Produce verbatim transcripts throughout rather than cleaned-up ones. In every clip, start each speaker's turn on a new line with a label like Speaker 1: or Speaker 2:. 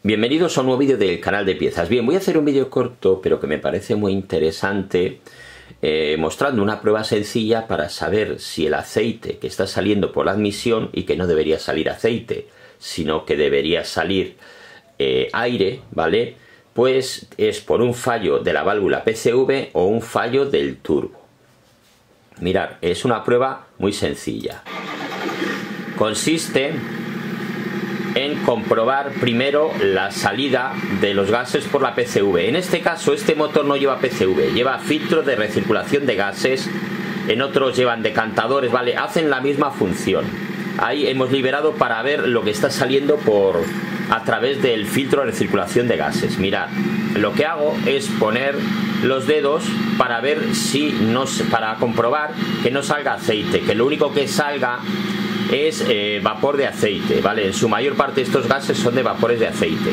Speaker 1: Bienvenidos a un nuevo vídeo del canal de piezas. Bien, voy a hacer un vídeo corto, pero que me parece muy interesante, eh, mostrando una prueba sencilla para saber si el aceite que está saliendo por la admisión, y que no debería salir aceite, sino que debería salir eh, aire, ¿vale? Pues es por un fallo de la válvula P C V o un fallo del turbo. Mirad, es una prueba muy sencilla. Consiste en comprobar primero la salida de los gases por la P C V. En este caso, este motor no lleva P C V, lleva filtro de recirculación de gases. En otros llevan decantadores, ¿vale? Hacen la misma función. Ahí hemos liberado para ver lo que está saliendo por a través del filtro de recirculación de gases. Mirad, lo que hago es poner los dedos para ver si no, para comprobar que no salga aceite, que lo único que salga es eh, vapor de aceite, ¿vale? En su mayor parte estos gases son de vapores de aceite.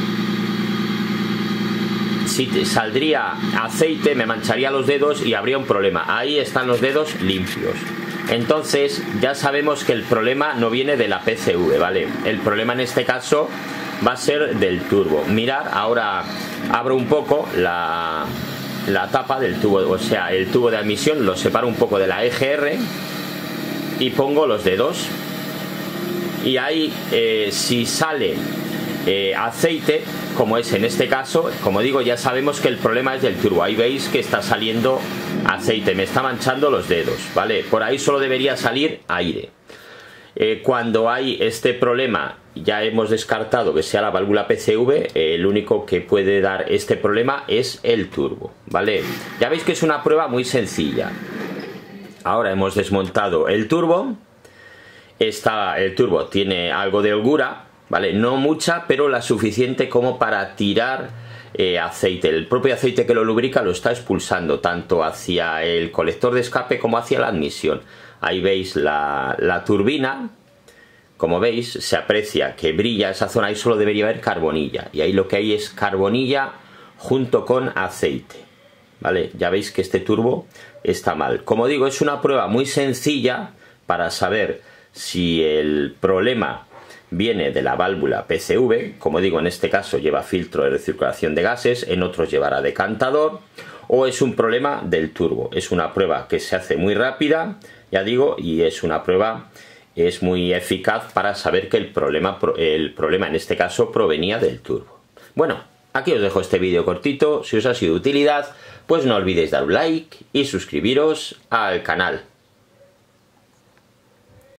Speaker 1: Si saldría aceite me mancharía los dedos y habría un problema. Ahí están los dedos limpios. Entonces ya sabemos que el problema no viene de la P C V, ¿vale? El problema en este caso va a ser del turbo. Mirad, ahora abro un poco la, la tapa del tubo, o sea, el tubo de admisión, lo separo un poco de la E G R y pongo los dedos. Y ahí eh, si sale eh, aceite, como es en este caso, como digo, ya sabemos que el problema es del turbo. Ahí veis que está saliendo aceite, me está manchando los dedos, ¿vale? Por ahí solo debería salir aire. Eh, cuando hay este problema, ya hemos descartado que sea la válvula P C V, eh, el único que puede dar este problema es el turbo, ¿vale? Ya veis que es una prueba muy sencilla. Ahora hemos desmontado el turbo. Esta, el turbo tiene algo de holgura, ¿vale? No mucha, pero la suficiente como para tirar eh, aceite. El propio aceite que lo lubrica lo está expulsando tanto hacia el colector de escape como hacia la admisión. Ahí veis la, la turbina. Como veis, se aprecia que brilla esa zona. Ahí solo debería haber carbonilla. Y ahí lo que hay es carbonilla junto con aceite, ¿vale? Ya veis que este turbo está mal. Como digo, es una prueba muy sencilla para saber si el problema viene de la válvula P C V. Como digo, en este caso lleva filtro de recirculación de gases, en otros llevará decantador, o es un problema del turbo. Es una prueba que se hace muy rápida, ya digo, y es una prueba es muy eficaz para saber que el problema, el problema en este caso provenía del turbo. Bueno, aquí os dejo este vídeo cortito. Si os ha sido de utilidad, pues no olvidéis dar un like y suscribiros al canal.